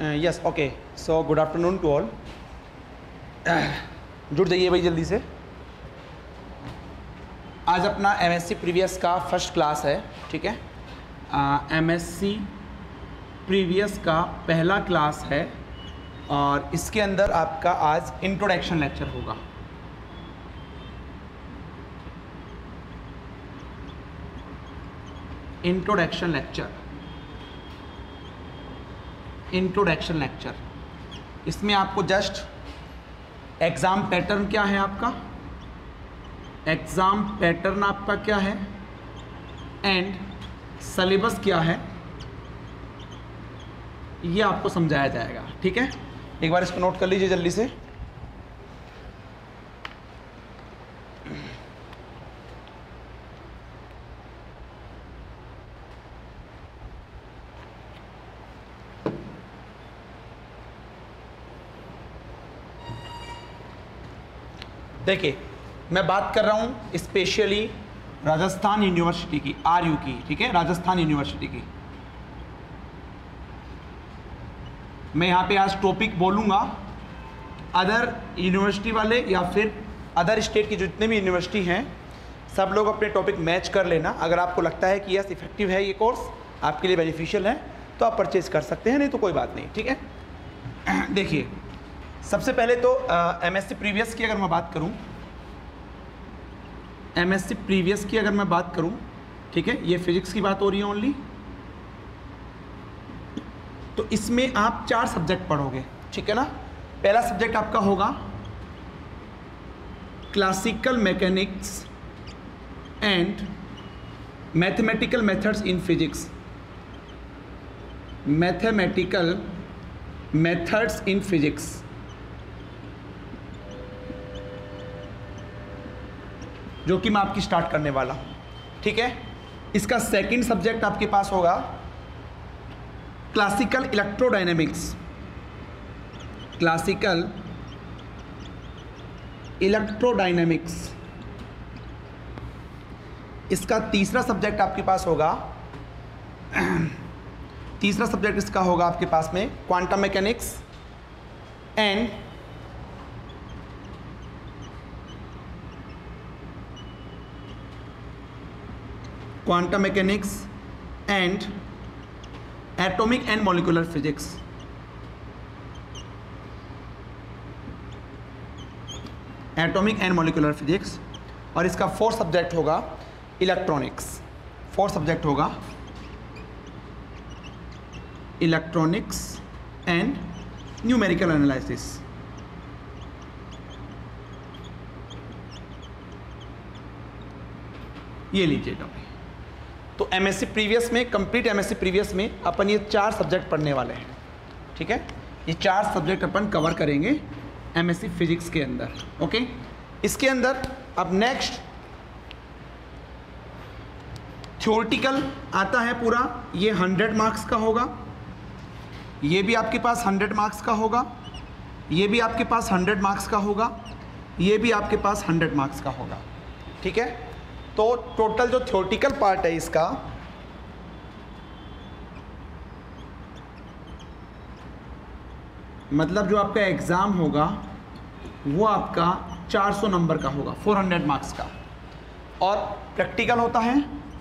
Yes okay, so good afternoon to all. जुड़ जाइए भाई जल्दी से। आज अपना एमएससी प्रीवियस का फर्स्ट क्लास है, ठीक है। एमएससी प्रीवियस का पहला क्लास है और इसके अंदर आपका आज इंट्रोडक्शन लेक्चर होगा। इंट्रोडक्शन लेक्चर इसमें आपको जस्ट एग्ज़ाम पैटर्न क्या है आपका, एग्ज़ाम पैटर्न आपका क्या है एंड सिलेबस क्या है, ये आपको समझाया जाएगा, ठीक है। एक बार इसको नोट कर लीजिए जल्दी से। देखिए, मैं बात कर रहा हूँ स्पेशली राजस्थान यूनिवर्सिटी की, आरयू की, ठीक है, राजस्थान यूनिवर्सिटी की। मैं यहाँ पे आज टॉपिक बोलूँगा, अदर यूनिवर्सिटी वाले या फिर अदर स्टेट की जितने भी यूनिवर्सिटी हैं सब लोग अपने टॉपिक मैच कर लेना। अगर आपको लगता है कि यस इफेक्टिव है ये कोर्स, आपके लिए बेनिफिशियल है, तो आप परचेज कर सकते हैं, नहीं तो कोई बात नहीं, ठीक है। देखिए, सबसे पहले तो एमएससी प्रीवियस की अगर मैं बात करूं, एमएससी प्रीवियस की अगर मैं बात करूं, ठीक है, ये फिजिक्स की बात हो रही है ओनली। तो इसमें आप 4 सब्जेक्ट पढ़ोगे, ठीक है ना। पहला सब्जेक्ट आपका होगा classical mechanics and mathematical methods in physics, mathematical methods in physics. जो कि मैं आपकी स्टार्ट करने वाला हूँ, ठीक है। इसका सेकंड सब्जेक्ट आपके पास होगा क्लासिकल इलेक्ट्रोडायनेमिक्स, क्लासिकल इलेक्ट्रोडायनेमिक्स। इसका तीसरा सब्जेक्ट आपके पास होगा तीसरा सब्जेक्ट इसका होगा आपके पास में quantum mechanics and quantum mechanics and atomic and molecular physics. Atomic and molecular physics. और इसका फोर्थ सब्जेक्ट होगा इलेक्ट्रॉनिक्स। फोर्थ सब्जेक्ट होगा इलेक्ट्रॉनिक्स एंड न्यूमेरिकल एनालिसिस। ये लीजिएगा भाई। तो एमएससी प्रीवियस में, कंप्लीट एमएससी प्रीवियस में अपन ये 4 सब्जेक्ट पढ़ने वाले हैं, ठीक है। ये 4 सब्जेक्ट अपन कवर करेंगे एमएससी फिजिक्स के अंदर, ओके। इसके अंदर अब नेक्स्ट थ्योरेटिकल आता है पूरा, ये 100 मार्क्स का होगा। ये भी आपके पास 100 मार्क्स का होगा, ये भी आपके पास 100 मार्क्स का होगा, ये भी आपके पास 100 मार्क्स का होगा, ठीक है। तो टोटल जो थ्योरेटिकल पार्ट है इसका, मतलब जो आपका एग्ज़ाम होगा वो आपका 400 नंबर का होगा, 400 मार्क्स का। और प्रैक्टिकल होता है,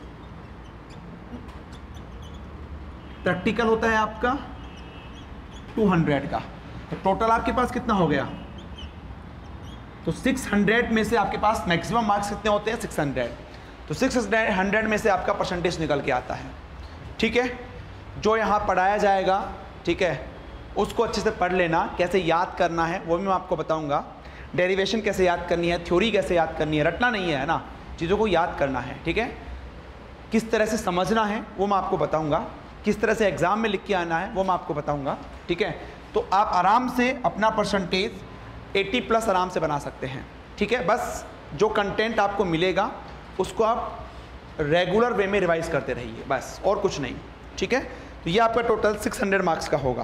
प्रैक्टिकल होता है आपका 200 का। तो टोटल आपके पास कितना हो गया? तो 600 में से आपके पास मैक्सिमम मार्क्स कितने होते हैं? 600। तो 600 में से आपका परसेंटेज निकल के आता है, ठीक है। जो यहाँ पढ़ाया जाएगा, ठीक है, उसको अच्छे से पढ़ लेना। कैसे याद करना है वो भी मैं आपको बताऊँगा। डेरिवेशन कैसे याद करनी है, थ्योरी कैसे याद करनी है, रटना नहीं है ना, चीज़ों को याद करना है, ठीक है। किस तरह से समझना है वो मैं आपको बताऊँगा, किस तरह से एग्ज़ाम में लिख के आना है वो मैं आपको बताऊँगा, ठीक है। तो आप आराम से अपना परसेंटेज 80+ आराम से बना सकते हैं, ठीक है। बस जो कंटेंट आपको मिलेगा उसको आप रेगुलर वे में रिवाइज करते रहिए, बस और कुछ नहीं, ठीक है। तो ये आपका टोटल 600 मार्क्स का होगा।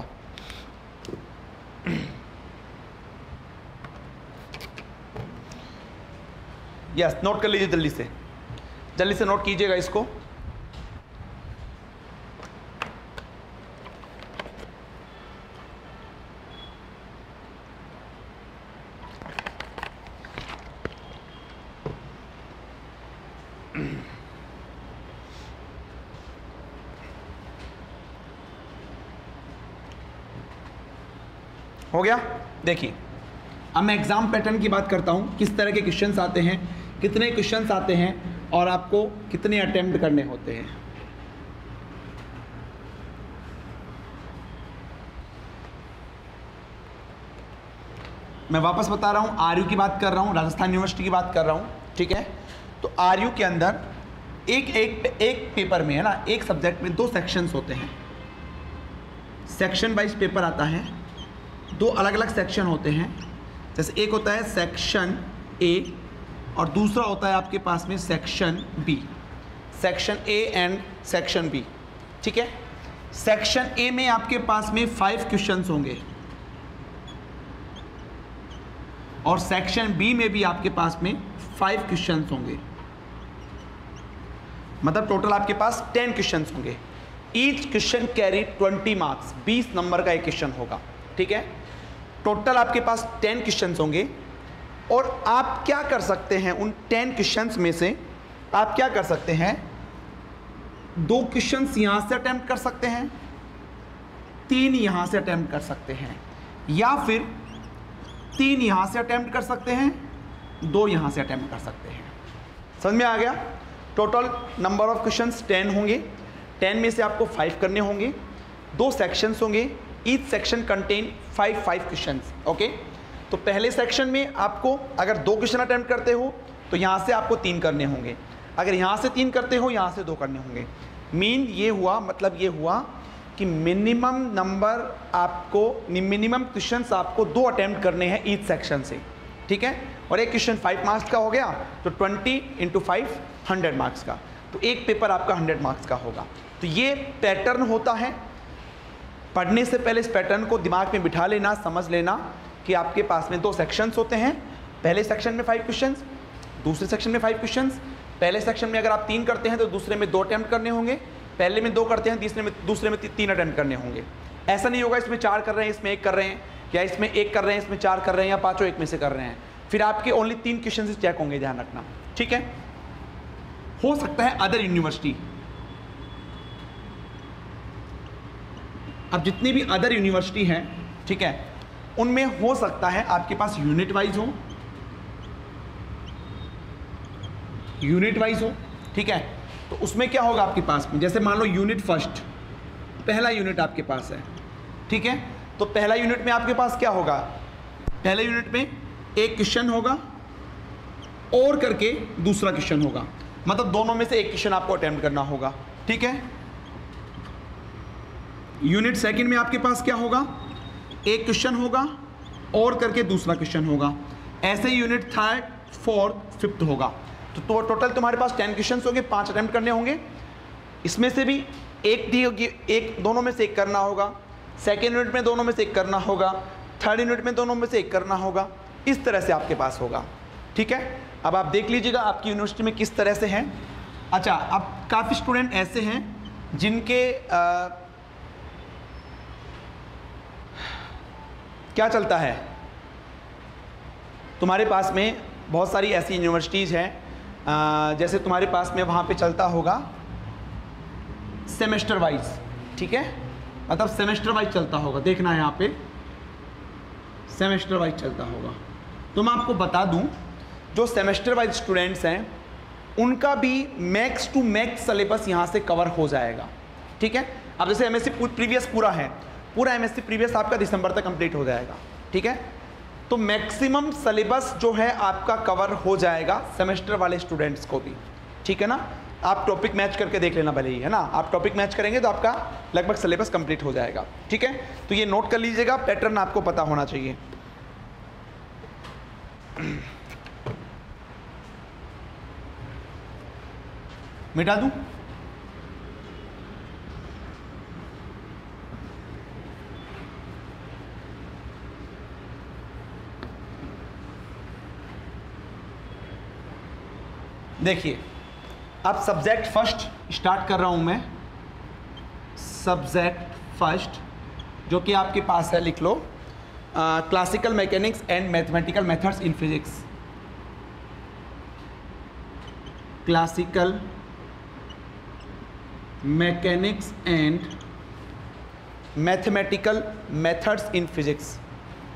यस, नोट कर लीजिए जल्दी से नोट कीजिएगा इसको। हो गया। देखिए अब मैं एग्जाम पैटर्न की बात करता हूँ, किस तरह के क्वेश्चंस आते हैं, कितने क्वेश्चंस आते हैं और आपको कितने अटेम्प्ट करने होते हैं। मैं वापस बता रहा हूँ, आरयू की बात कर रहा हूँ, राजस्थान यूनिवर्सिटी की बात कर रहा हूँ, ठीक है। तो आरयू के अंदर एक पेपर में है ना, एक सब्जेक्ट में 2 सेक्शंस होते हैं, सेक्शन वाइज पेपर आता है, 2 अलग अलग सेक्शन होते हैं। जैसे एक होता है सेक्शन ए और दूसरा होता है आपके पास में section B, section A and section B, ठीक है। सेक्शन ए में आपके पास में 5 क्वेश्चंस होंगे और सेक्शन बी में भी आपके पास में 5 क्वेश्चंस होंगे, मतलब टोटल आपके पास 10 क्वेश्चंस होंगे। Each question carry 20 marks, 20 number का एक क्वेश्चन होगा, ठीक है। टोटल आपके पास 10 क्वेश्चंस होंगे और आप क्या कर सकते हैं, उन 10 क्वेश्चंस में से आप क्या कर सकते हैं, 2 क्वेश्चंस यहां से अटेम्प्ट कर सकते हैं, 3 यहां से अटेम्प्ट कर सकते हैं, या फिर 3 यहां से अटेम्प्ट कर सकते हैं, 2 यहां से अटेम्प्ट कर सकते हैं। समझ में आ गया। टोटल नंबर ऑफ क्वेश्चंस 10 होंगे, 10 में से आपको 5 करने होंगे, 2 सेक्शंस होंगे, each section contain 5 questions, okay. तो पहले सेक्शन में आपको अगर 2 क्वेश्चन अटेम्प्ट करते हो तो यहाँ से आपको 3 करने होंगे, अगर यहाँ से 3 करते हो यहाँ से 2 करने होंगे। मीन ये हुआ, मतलब ये हुआ कि मिनिमम नंबर आपको, मिनिमम क्वेश्चंस आपको 2 अटेम्प्ट करने हैं ईच सेक्शन से, ठीक है। और एक क्वेश्चन 5 मार्क्स का हो गया तो 20 × 5 100 मार्क्स का, तो एक पेपर आपका 100 मार्क्स का होगा। तो ये पैटर्न होता है। पढ़ने से पहले इस पैटर्न को दिमाग में बिठा लेना, समझ लेना कि आपके पास में 2 सेक्शंस होते हैं, पहले सेक्शन में 5 क्वेश्चंस, दूसरे सेक्शन में 5 क्वेश्चंस। पहले सेक्शन में अगर आप 3 करते हैं तो दूसरे में 2 अटेम्प्ट करने होंगे, पहले में 2 करते हैं दूसरे में 3 अटेम्प्ट करने होंगे। ऐसा नहीं होगा इसमें 4 कर रहे हैं, इसमें 1 कर रहे हैं, या इसमें 1 कर रहे हैं, इसमें 4 कर रहे हैं, या पाँचों एक में से कर रहे हैं। फिर आपके ओनली 3 क्वेश्चन चेक होंगे, ध्यान रखना, ठीक है। हो सकता है अदर यूनिवर्सिटी, अब जितनी भी अदर यूनिवर्सिटी हैं, ठीक है, उनमें हो सकता है आपके पास यूनिट वाइज हो, ठीक है। तो उसमें क्या होगा आपके पास में, जैसे मान लो यूनिट फर्स्ट, पहला यूनिट आपके पास है, ठीक है। तो पहला यूनिट में आपके पास क्या होगा, पहले यूनिट में एक क्वेश्चन होगा और करके दूसरा क्वेश्चन होगा, मतलब दोनों में से एक क्वेश्चन आपको अटेम्प्ट करना होगा, ठीक है। यूनिट सेकंड में आपके पास क्या होगा, एक क्वेश्चन होगा और करके दूसरा क्वेश्चन होगा। ऐसे ही यूनिट थर्ड, फोर्थ, फिफ्थ होगा। तो टोटल तुम्हारे पास 10 क्वेश्चन होंगे, 5 अटेम्प्ट करने होंगे। इसमें से भी एक दी होगी, एक दोनों में से एक करना होगा, सेकेंड यूनिट में दोनों में से एक करना होगा, थर्ड यूनिट में दोनों में से एक करना होगा। इस तरह से आपके पास होगा, ठीक है। अब आप देख लीजिएगा आपकी यूनिवर्सिटी में किस तरह से हैं। अच्छा, अब काफ़ी स्टूडेंट ऐसे हैं जिनके क्या चलता है, तुम्हारे पास में बहुत सारी ऐसी यूनिवर्सिटीज़ हैं, जैसे तुम्हारे पास में वहाँ पे चलता होगा सेमेस्टर वाइज, ठीक है, मतलब सेमेस्टर वाइज चलता होगा। देखना है यहाँ पे सेमेस्टर वाइज चलता होगा। तो मैं आपको बता दूं, जो सेमेस्टर वाइज स्टूडेंट्स हैं उनका भी मैक्स टू मैक्स सिलेबस यहाँ से कवर हो जाएगा, ठीक है। अब जैसे एमएससी प्रीवियस पूरा है, पूरा एमएससी प्रीवियस आपका दिसंबर तक कंप्लीट हो जाएगा, ठीक है। तो मैक्सिमम सिलेबस जो है आपका कवर हो जाएगा सेमेस्टर वाले स्टूडेंट्स को भी, ठीक है ना। आप टॉपिक मैच करके देख लेना भले ही, है ना। आप टॉपिक मैच करेंगे तो आपका लगभग सिलेबस कंप्लीट हो जाएगा, ठीक है। तो ये नोट कर लीजिएगा, पैटर्न आपको पता होना चाहिए। मिटा दूं? देखिए, अब सब्जेक्ट फर्स्ट स्टार्ट कर रहा हूं मैं। सब्जेक्ट फर्स्ट जो कि आपके पास है, लिख लो, classical mechanics and mathematical methods in physics. Classical mechanics and mathematical methods in physics,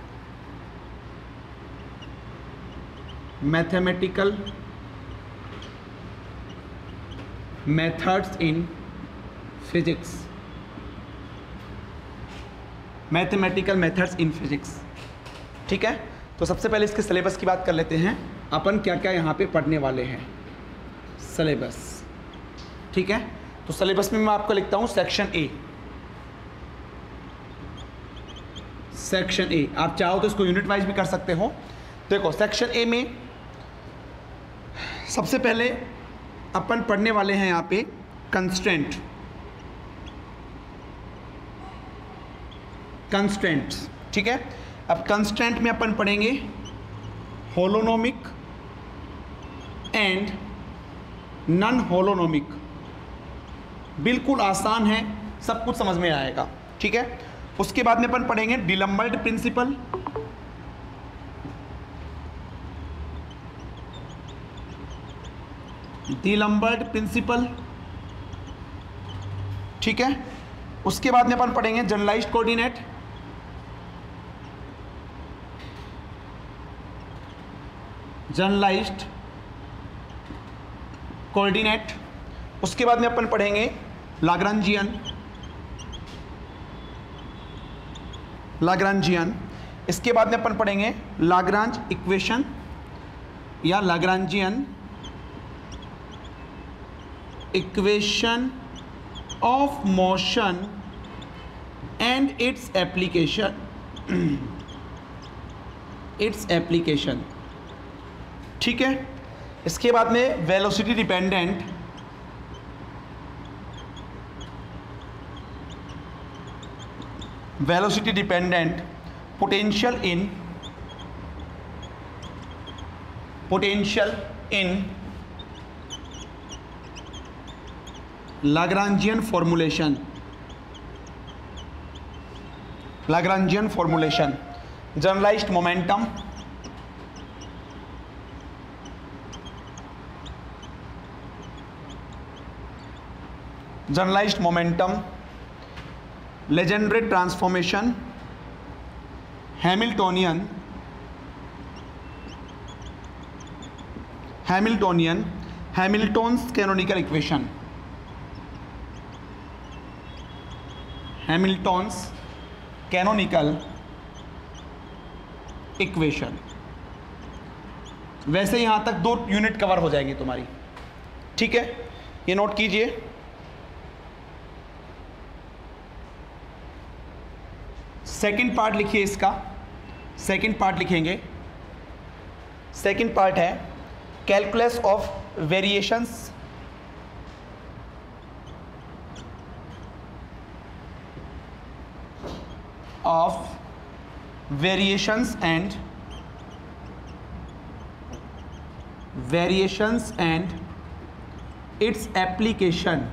mathematical methods in physics, mathematical methods in physics. ठीक है, तो सबसे पहले इसके सिलेबस की बात कर लेते हैं, अपन क्या क्या यहाँ पे पढ़ने वाले हैं। सिलेबस, ठीक है, तो सिलेबस में मैं आपको लिखता हूँ सेक्शन ए। सेक्शन ए, आप चाहो तो इसको यूनिट वाइज भी कर सकते हो। देखो सेक्शन ए में सबसे पहले अपन पढ़ने वाले हैं यहाँ पे कंस्ट्रेंट, कंस्ट्रेंट्स। ठीक है, अब कंस्ट्रेंट में अपन पढ़ेंगे होलोनोमिक एंड नॉन होलोनोमिक। बिल्कुल आसान है, सब कुछ समझ में आएगा। ठीक है, उसके बाद में अपन पढ़ेंगे डिलम्बर्ट प्रिंसिपल, डिलम्बर्ट प्रिंसिपल। ठीक है, उसके बाद में अपन पढ़ेंगे जनरलाइज्ड कोऑर्डिनेट, जनरलाइज्ड कोऑर्डिनेट। उसके बाद में अपन पढ़ेंगे लाग्रांजियन, लाग्रांजियन। इसके बाद में अपन पढ़ेंगे लाग्रांज इक्वेशन या Lagrangian equation of motion and its application, its application. ठीक है, इसके बाद में velocity dependent, velocity dependent potential in, potential in Lagrangian formulation, Lagrangian formulation. Generalized momentum, generalized momentum, legendary transformation, Hamiltonian, Hamiltonian, Hamilton's canonical equation, Hamilton's canonical equation. वैसे यहाँ तक 2 unit cover हो जाएंगी तुम्हारी। ठीक है, ये नोट कीजिए। सेकंड पार्ट लिखिए इसका, सेकंड पार्ट लिखेंगे। सेकंड पार्ट है calculus of variations, of variations and variations and its application,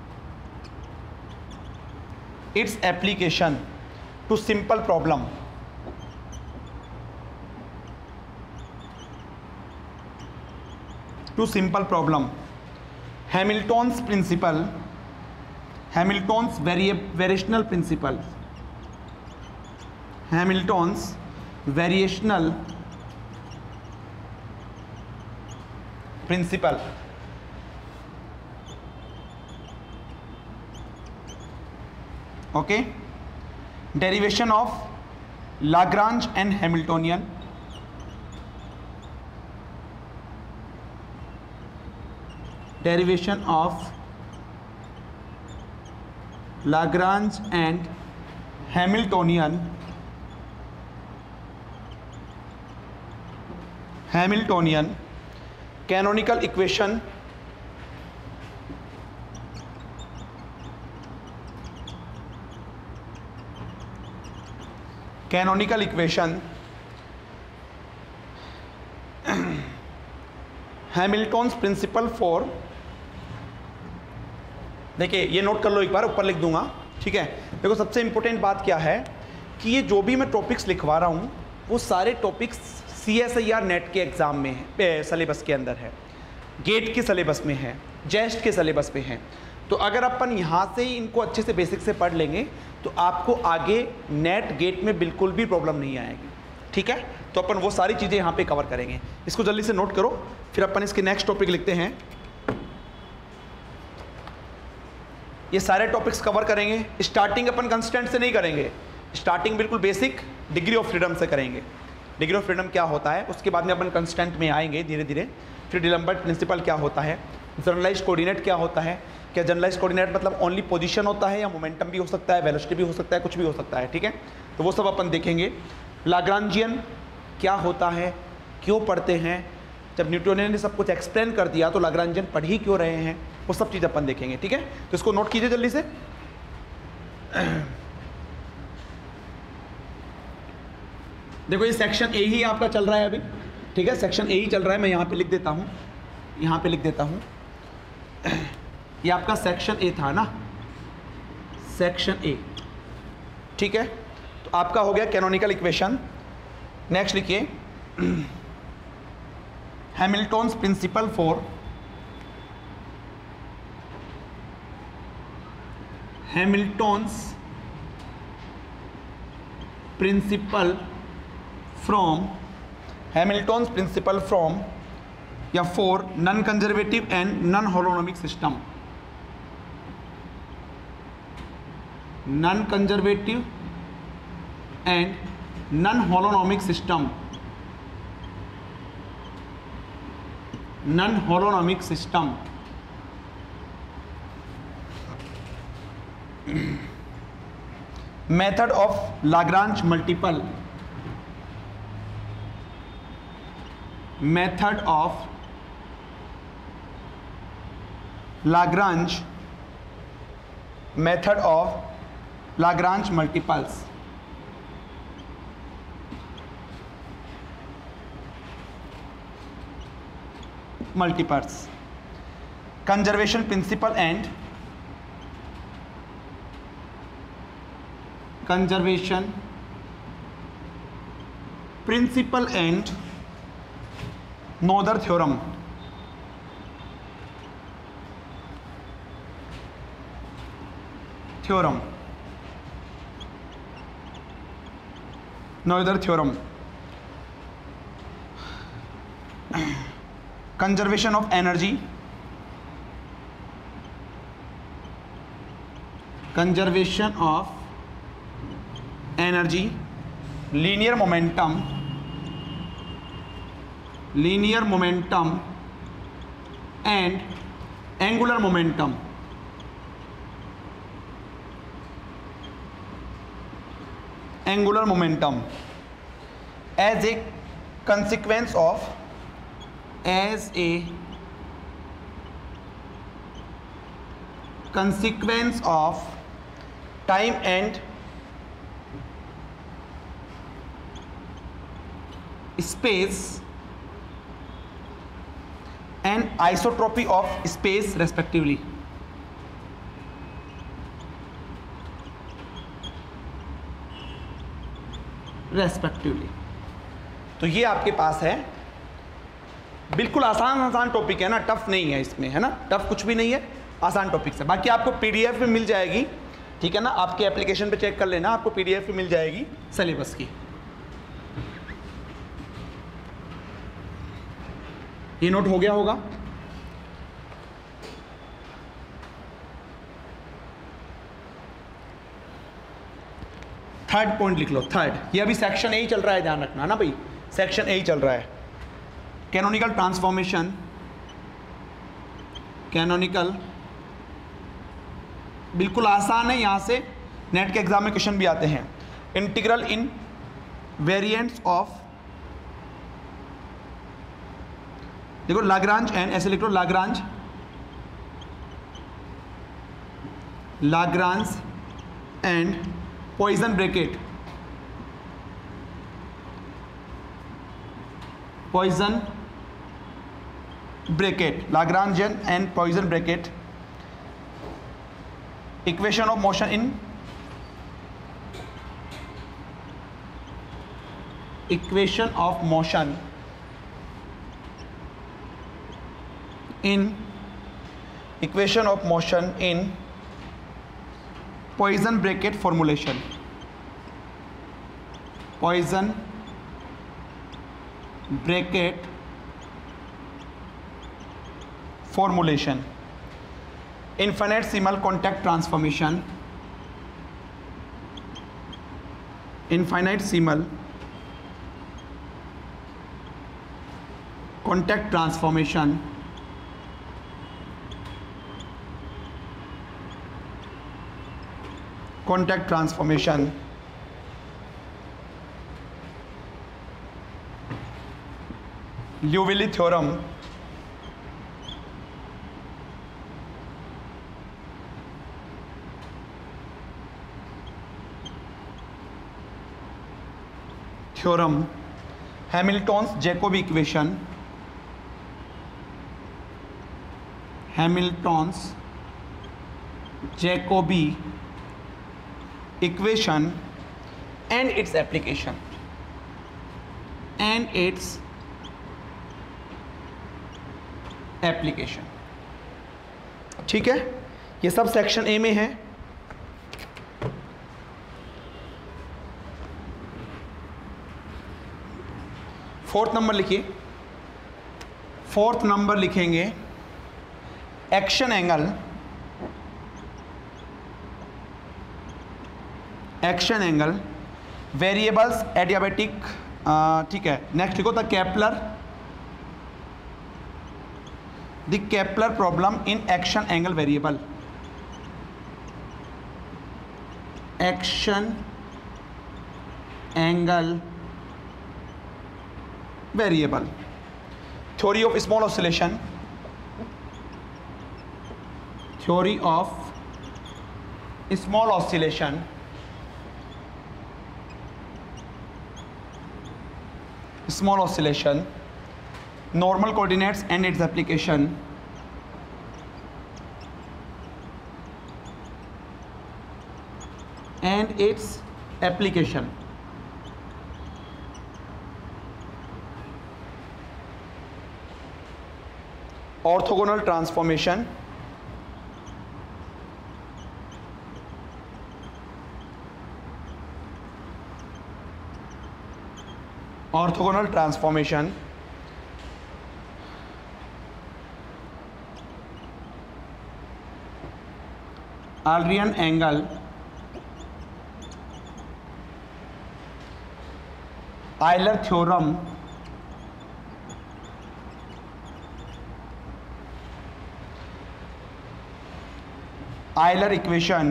its application to simple problem, to simple problem। Hamilton's principle, Hamilton's variational principle, Hamilton's variational principle। okay, derivation of Lagrange and Hamiltonian, derivation of Lagrange and Hamiltonian, Hamiltonian canonical equation, canonical equation, Hamilton's principle for. देखिए ये note कर लो एक बार, ऊपर लिख दूंगा। ठीक है, देखो सबसे इंपॉर्टेंट बात क्या है कि ये जो भी मैं टॉपिक्स लिखवा रहा हूँ वो सारे टॉपिक्स CSIR नेट के एग्ज़ाम में है, सिलेबस के अंदर है, गेट के सिलेबस में है, जेस्ट के सिलेबस में है। तो अगर अपन यहाँ से ही इनको अच्छे से बेसिक से पढ़ लेंगे तो आपको आगे नेट गेट में बिल्कुल भी प्रॉब्लम नहीं आएगी। ठीक है, तो अपन वो सारी चीज़ें यहाँ पे कवर करेंगे। इसको जल्दी से नोट करो, फिर अपन इसके नेक्स्ट टॉपिक लिखते हैं। ये सारे टॉपिक्स कवर करेंगे। स्टार्टिंग अपन कंस्टेंट से नहीं करेंगे, स्टार्टिंग बिल्कुल बेसिक डिग्री ऑफ फ्रीडम से करेंगे। डिग्री ऑफ फ्रीडम क्या होता है, उसके बाद में अपन कंस्टेंट में आएंगे धीरे धीरे। फिर डीलम्बर्ट प्रिंसिपल क्या होता है, जनरलाइज्ड कोऑर्डिनेट क्या होता है, क्या जनरलाइज्ड कोऑर्डिनेट मतलब ओनली पोजीशन होता है या मोमेंटम भी हो सकता है, वेलोसिटी भी हो सकता है, कुछ भी हो सकता है, ठीक है, तो वो सब अपन देखेंगे। लाग्रांजियन क्या होता है, क्यों पढ़ते हैं, जब न्यूटोनियन ने सब कुछ एक्सप्लेन कर दिया तो लाग्रांजियन पढ़ ही क्यों रहे हैं, वो सब चीज़ अपन देखेंगे, ठीक है। तो इसको नोट कीजिए जल्दी से। देखो ये सेक्शन ए ही आपका चल रहा है अभी, ठीक है, सेक्शन ए ही चल रहा है। मैं यहाँ पे लिख देता हूँ, यहाँ पे लिख देता हूँ, ये आपका सेक्शन ए था ना, सेक्शन ए, ठीक है। तो आपका हो गया कैनोनिकल इक्वेशन। नेक्स्ट लिखिए Hamilton's principle for Hamilton's principle from Hamilton's principle from या for non conservative and non holonomic system, non conservative and non holonomic system, non holonomic system. Method of Lagrange multiple, method of Lagrange, method of Lagrange multiples. Multiples, conservation principle and conservation principle and Noether theorem, theorem, Noether theorem. Conservation of energy, conservation of energy, linear momentum, linear momentum and angular momentum, angular momentum as a consequence of, as a consequence of time and space and isotropy of space respectively. Respectively. तो ये आपके पास है, बिल्कुल आसान आसान topic है ना, टफ नहीं है इसमें, है ना, टफ कुछ भी नहीं है, आसान टॉपिक है। बाकी आपको पीडीएफ में मिल जाएगी, ठीक है ना, आपके एप्लीकेशन पे चेक कर लेना, आपको पीडीएफ में मिल जाएगी सिलेबस की। ये नोट हो गया होगा। थर्ड पॉइंट लिख लो, थर्ड। ये अभी सेक्शन ए ही चल रहा है, ध्यान रखना ना भाई, सेक्शन ए ही चल रहा है। कैनोनिकल ट्रांसफॉर्मेशन, कैनोनिकल बिल्कुल आसान है, यहाँ से नेट के एग्जाम में क्वेश्चन भी आते हैं। इंटीग्रल इन वेरिएंट्स ऑफ, देखो लाग्रांज एंड, ऐसे लिख लो Lagrange, Lagrange and Poisson bracket, Poisson bracket, Lagrangian and Poisson bracket, equation of motion in, equation of motion in, equation of motion in Poisson bracket formulation, Poisson bracket formulation, infinitesimal contact transformation, infinitesimal contact transformation, contact transformation, Liouville theorem, Hamilton's Jacobi equation, Hamilton's Jacobi equation and its application, ठीक है। ये सब section A में है। Fourth number लिखिए, fourth number लिखेंगे action angle, action angle variables adiabatic, ठीक है। नेक्स्ट लिखो the Kepler problem in action angle variable, action angle variable, theory of small oscillation, theory of small oscillation, small oscillation, normal coordinates and its application, and its application, orthogonal transformation, orthogonal transformation, Eulerian angle, Euler theorem, Euler equation,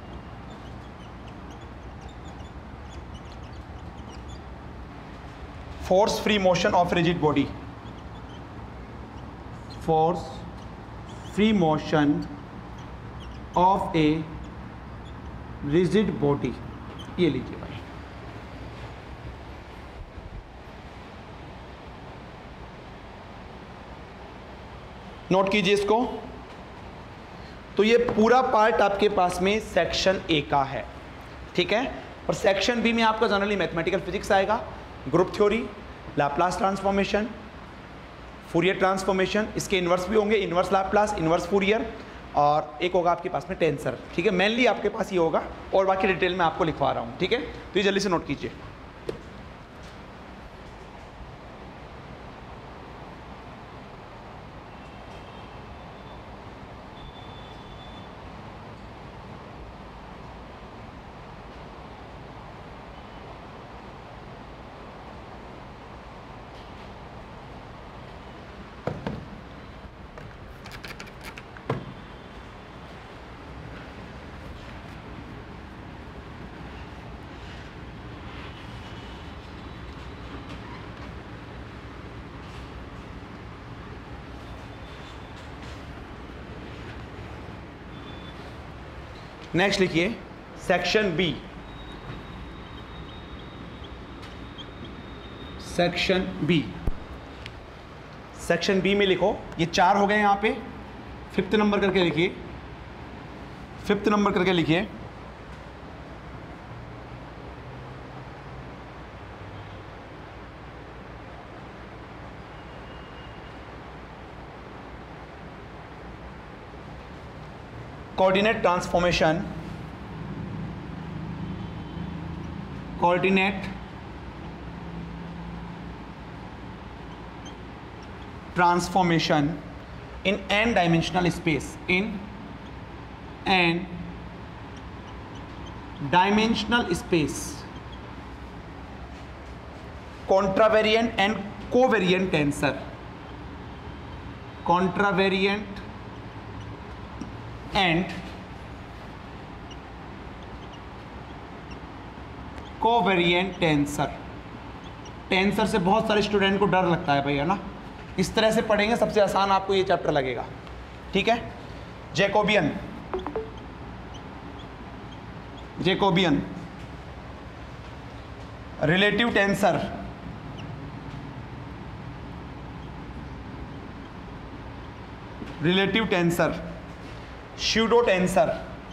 force free motion of rigid body, force free motion of a rigid body, ये लीजिए भाई। Note कीजिए इसको। तो ये पूरा part आपके पास में सेक्शन ए का है, ठीक है। और सेक्शन बी में आपका जनरली मैथमेटिकल फिजिक्स आएगा, group theory, Laplace transformation, Fourier transformation, इसके इन्वर्स भी होंगे, इन्वर्स लैप्लास, इन्वर्स फूरियर, और एक होगा आपके पास में टेंसर, ठीक है। मेनली आपके पास ये होगा और बाकी डिटेल में आपको लिखवा रहा हूँ, ठीक है। तो ये जल्दी से नोट कीजिए। नेक्स्ट लिखिए section B, section B, section B में लिखो, ये 4 हो गए यहाँ पे, 5th नंबर करके लिखिए, 5th नंबर करके लिखिए। Coordinate transformation, coordinate transformation in n dimensional space, in n dimensional space, contravariant and covariant tensor, contravariant and covariant tensor. Tensor से बहुत सारे स्टूडेंट को डर लगता है भाई, है ना। इस तरह से पढ़ेंगे सबसे आसान आपको ये चैप्टर लगेगा, ठीक है। Jacobian, Jacobian, relative tensor, relative tensor, pseudo tensor,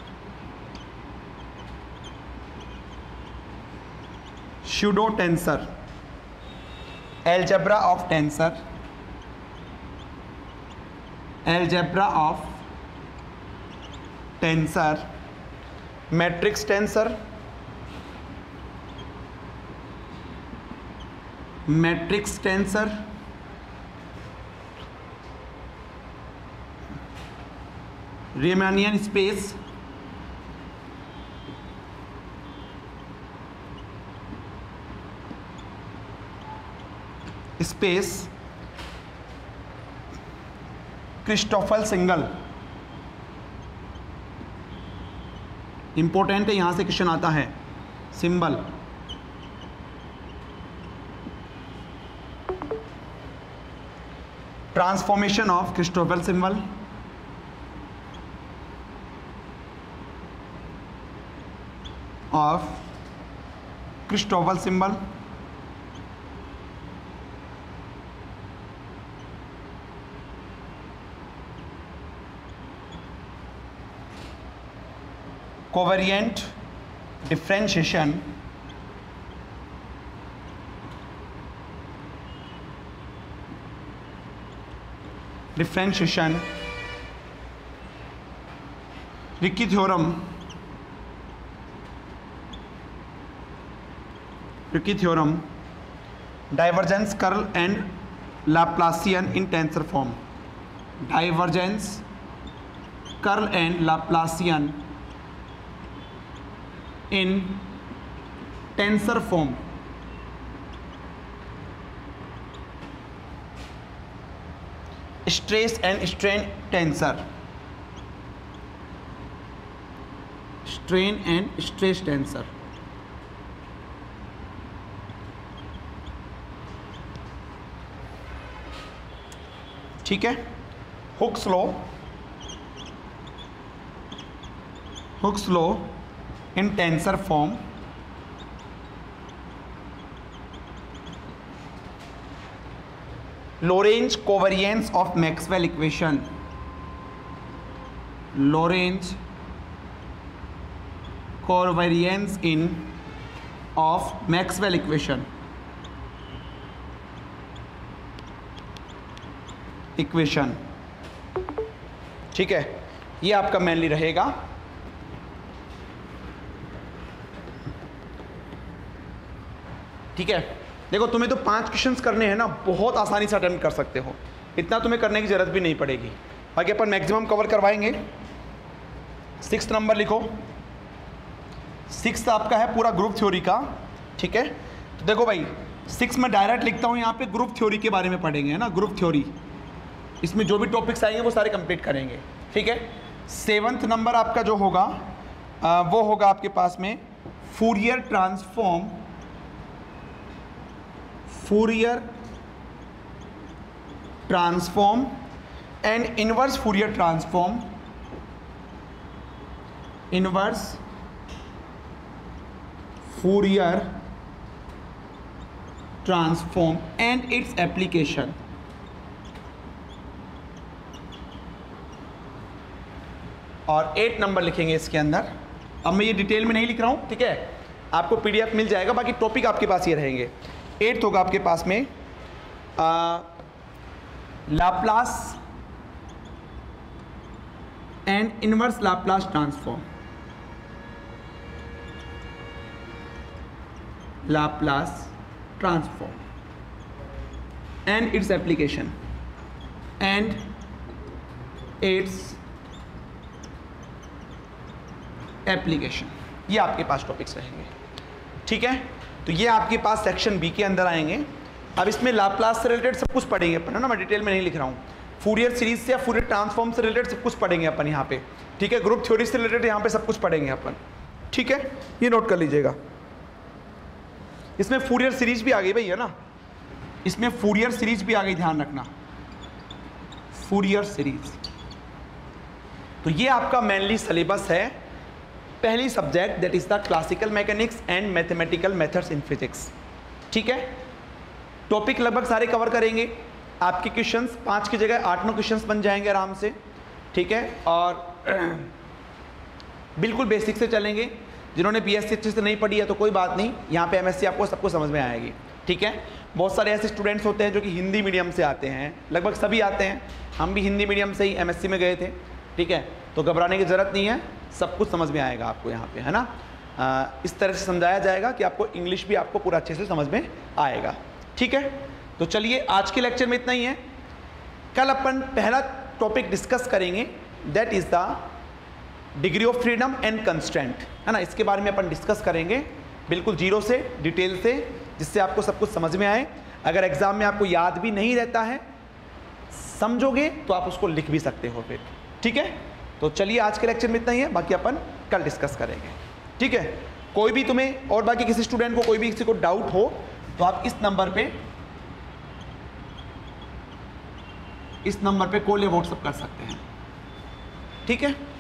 pseudo tensor, algebra of tensor, algebra of tensor, matrix tensor, matrix tensor, Riemannian space, space, Christoffel single. Important है, यहां से क्वेश्चन आता है। Symbol, transformation of Christoffel symbol, of Christoffel symbol, covariant differentiation, differentiation, Ricci theorem, Ricci theorem, divergence, curl and Laplacian in tensor form, divergence, curl and Laplacian in tensor form, stress and strain tensor, strain and stress tensor, ठीक है। Hooke's law, Hooke's law in tensor form, Lorentz covariance of Maxwell equation, Lorentz covariance in of Maxwell equation, equation, ठीक है। ये आपका mainly रहेगा। ठीक है, देखो तुम्हें तो 5 क्वेश्चंस करने हैं ना, बहुत आसानी से अटेम्प्ट कर सकते हो, इतना तुम्हें करने की ज़रूरत भी नहीं पड़ेगी। बाकी अपन मैक्सिमम कवर करवाएंगे। 6 नंबर लिखो, 6 आपका है पूरा ग्रुप थ्योरी का, ठीक है। तो देखो भाई 6 में डायरेक्ट लिखता हूँ, यहाँ पे ग्रुप थ्योरी के बारे में पढ़ेंगे, है ना, ग्रुप थ्योरी। इसमें जो भी टॉपिक्स आएंगे वो सारे कंप्लीट करेंगे, ठीक है। 7th नंबर आपका जो होगा वो होगा आपके पास में Fourier transform, Fourier transform and inverse Fourier transform, inverse Fourier transform and its application. और 8 नंबर लिखेंगे इसके अंदर। अब मैं ये डिटेल में नहीं लिख रहा हूँ, ठीक है, आपको पीडीएफ मिल जाएगा, बाकी टॉपिक आपके पास ये रहेंगे। 8th होगा आपके पास में Laplace and inverse Laplace transform, Laplace transform and its application. And its application, ये आपके पास टॉपिक्स रहेंगे। ठीक है, तो ये आपके पास सेक्शन बी के अंदर आएंगे। अब इसमें लाप्लास से रिलेटेड सब कुछ पढ़ेंगे अपन, है ना, मैं डिटेल में नहीं लिख रहा हूँ। फूरियर सीरीज से या फूरियर ट्रांसफॉर्म से रिलेटेड सब कुछ पढ़ेंगे अपन यहाँ पे। ठीक है, ग्रुप थ्योरी से रिलेटेड यहाँ पे सब कुछ पढ़ेंगे अपन। ठीक है, ये नोट कर लीजिएगा। इसमें फूरियर सीरीज भी आ गई भाई, है ना, इसमें फूरियर सीरीज भी आ गई, ध्यान रखना, फूरियर सीरीज। तो ये आपका मेनली सिलेबस है, पहली subject that is the classical mechanics and mathematical methods in physics. ठीक है, टॉपिक लगभग सारे कवर करेंगे। आपके क्वेश्चंस 5 की जगह 8-9 क्वेश्चंस बन जाएंगे आराम से। ठीक है, और बिल्कुल बेसिक से चलेंगे। जिन्होंने बीएससी अच्छे से नहीं पढ़ी है तो कोई बात नहीं, यहाँ पे एमएससी आपको सबको समझ में आएगी। ठीक है, बहुत सारे ऐसे स्टूडेंट्स होते हैं जो कि हिंदी मीडियम से आते हैं, लगभग सभी आते हैं, हम भी हिंदी मीडियम से ही एमएससी में गए थे। ठीक है, तो घबराने की ज़रूरत नहीं है, सब कुछ समझ में आएगा आपको यहाँ पे, है ना। इस तरह से समझाया जाएगा कि आपको इंग्लिश भी आपको पूरा अच्छे से समझ में आएगा। ठीक है, तो चलिए आज के लेक्चर में इतना ही है। कल अपन पहला टॉपिक डिस्कस करेंगे, that is the degree of freedom and constraint, है ना। इसके बारे में अपन डिस्कस करेंगे बिल्कुल जीरो से, डिटेल से, जिससे आपको सब कुछ समझ में आए। अगर एग्जाम में आपको याद भी नहीं रहता है, समझोगे तो आप उसको लिख भी सकते हो फिर। ठीक है, तो चलिए आज के लेक्चर में इतना ही है, बाकी अपन कल डिस्कस करेंगे। ठीक है, कोई भी तुम्हें और बाकी किसी स्टूडेंट को कोई भी किसी को डाउट हो तो आप इस नंबर पे कॉल या व्हाट्सएप कर सकते हैं। ठीक है।